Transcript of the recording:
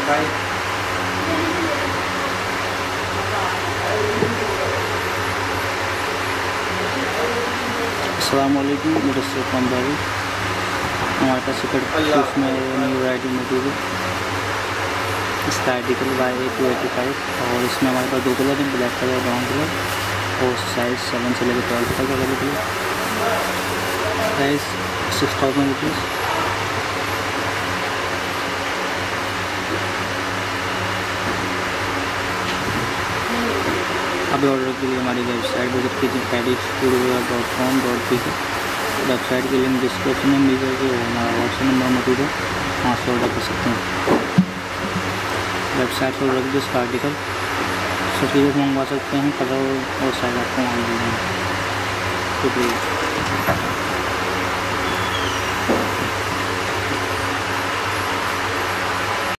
अस्सलामुअलैकुम मेरे सुल्तान भाई, हमारे पास उसमें न्यू वैरायटी मौजूद है। इसका आर्टिकल YA285 और इसमें हमारे पास 2 कलर हैं, ब्लैक कलर ब्राउन कलर, और साइज़ 7 से लेकर 12 तक अवेलेबल है। Price 6000 rupees. अभी ऑर्डर के लिए हमारी वेबसाइट विजिट कीजिए paddystudio.com.pk। वेबसाइट की लिंक डिस्क्रिप्शन में मिल जाएगी और हमारा व्हाट्सएप नंबर मौजूद है, वहाँ से ऑर्डर कर सकते हैं। वेबसाइट से ऑर्डर कीजिए इसका आर्टिकल, सर्टिफिकेट मंगवा सकते हैं, कलर और साइज आपको वहाँ मिल जाएंगे। शुक्रिया।